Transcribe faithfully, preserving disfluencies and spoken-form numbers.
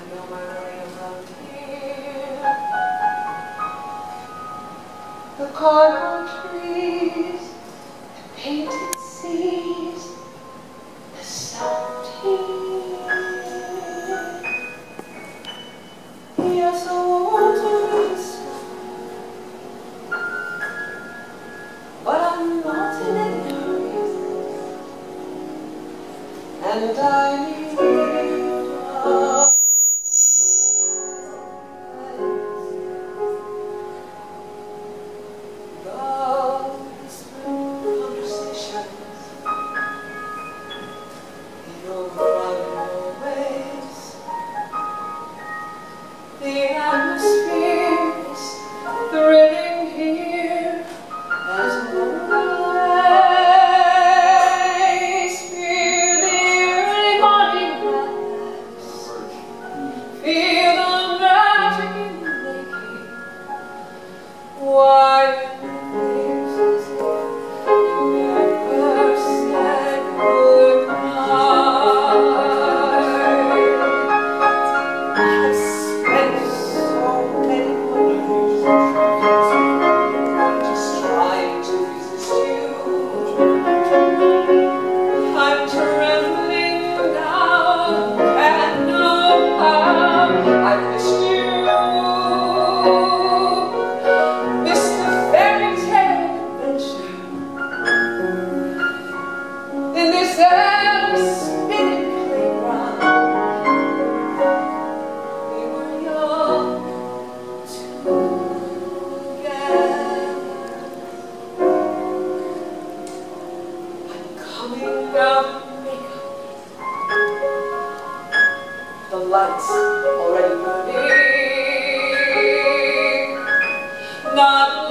know my way around here. The cardboard trees, the painted seas, the sound here. Yes, I want to read some, but I'm not in any hurry, and I need a the atmosphere is thrilling here as no place. Feel the early morning grass, feel the magic in the making. Why things as if you never said goodbye. The lights already burning, not